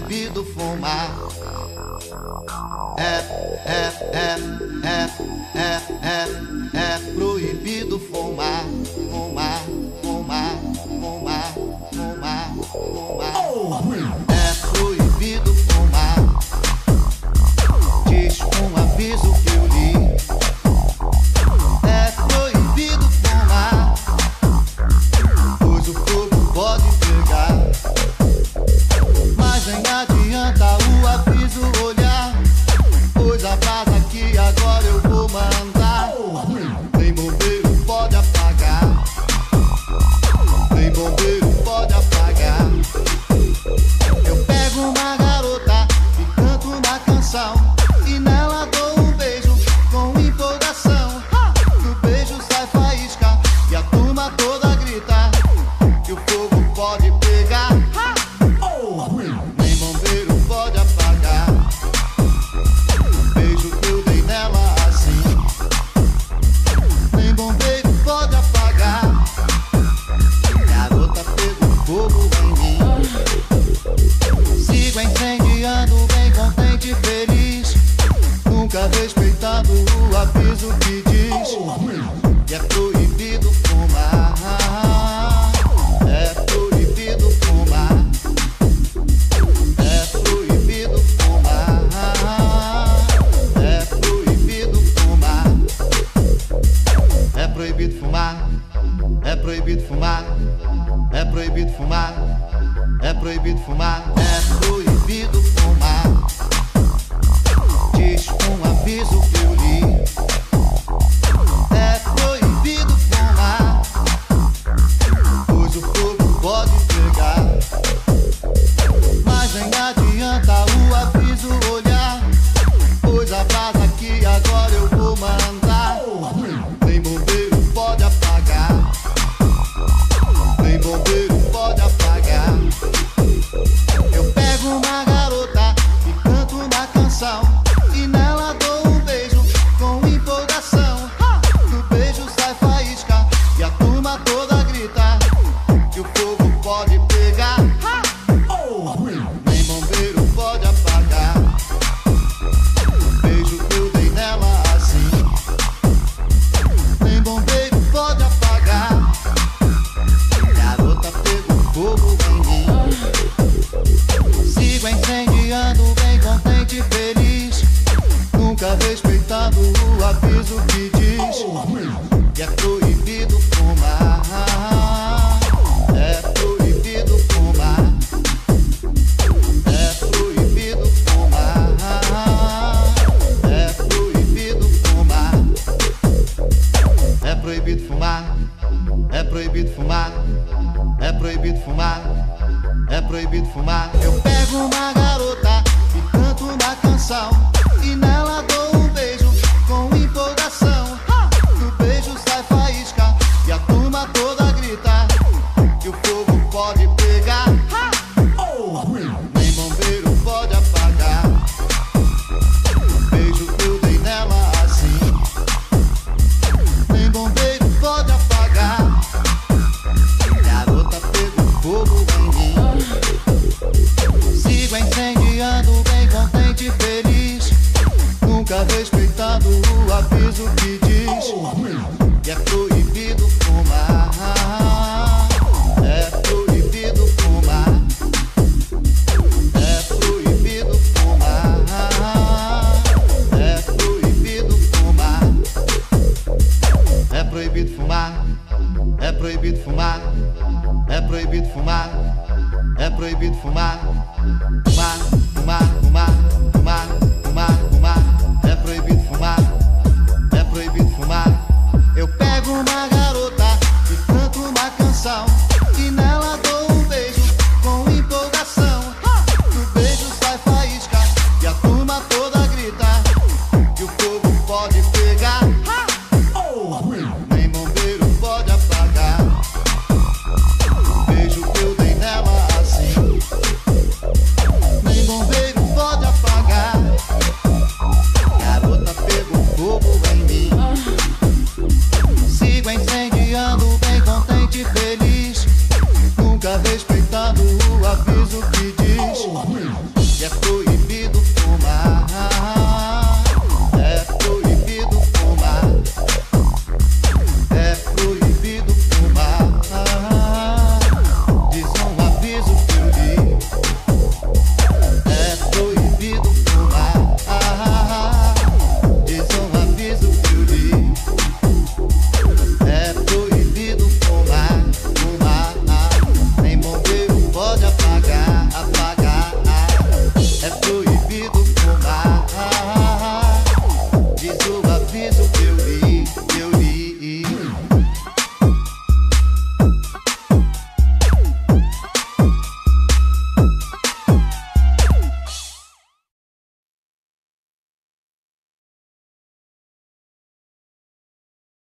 proibido fumar. É proibido fumar, fumar, fumar, fumar, fumar, fumar. É proibido fumar. Diz um aviso que eu li. É proibido fumar, pois o fogo pode pegar. Mas nem adianta o aviso olhar, pois a brasa que agora eu vou mandar. Nem bombeiro pode apagar, nem bombeiro pode apagar. Eu pego uma garota e canto uma canção, e nela dou um beijo com empolgação. Do beijo sai faísca e a turma toda grita que o fogo pode pegar. Nem bombeiro pode apagar o beijo que eu dei nela assim. Nem bombeiro pode apagar. Garota pegou fogo em mim. Sigo incendiando bem contente e feliz, nunca respeitando o aviso que diz que é proibido fumar. É proibido fumar. É proibido fumar. É proibido fumar. É proibido fumar. É proibido fumar. É proibido fumar. É proibido fumar. É proibido fumar. Diz um aviso que eu li. É proibido fumar, pois o fogo pode pegar. Mas nem adianta o aviso olhar, pois a brasa que agora eu vou mandar. Nem bombeiro pode apagar, nem bombeiro pode apagar. Eu pego uma garota e canto uma canção, e nela dou um beijo com empolgação. Do beijo sai faísca e a turma toda grita que o fogo pode pegar. Nem bombeiro pode apagar o beijo que eu dei nela assim. Nem bombeiro pode apagar. Garota pegou fogo em mim. Sigo incendiando bem contente e feliz, nunca respeitando o aviso que diz que é proibido fumar. É proibido fumar. É proibido fumar. É proibido fumar. É proibido fumar. É proibido fumar. É proibido fumar. É proibido fumar. Eu pego uma garota e canto uma canção, e nela dou um beijo com empolgação. Do beijo sai faísca e a turma toda grita que o fogo pode pegar. Nem bombeiro pode apagar o beijo que eu dei nela assim. Nem bombeiro pode apagar. Garota pegou fogo em mim. Sigo incendiando bem contente e feliz, nunca respeitando o aviso que diz que é proibido fumar. É proibido fumar. É proibido fumar. É proibido fumar. É proibido fumar. É proibido fumar. É proibido fumar. É proibido fumar. Fumar, fumar, fumar.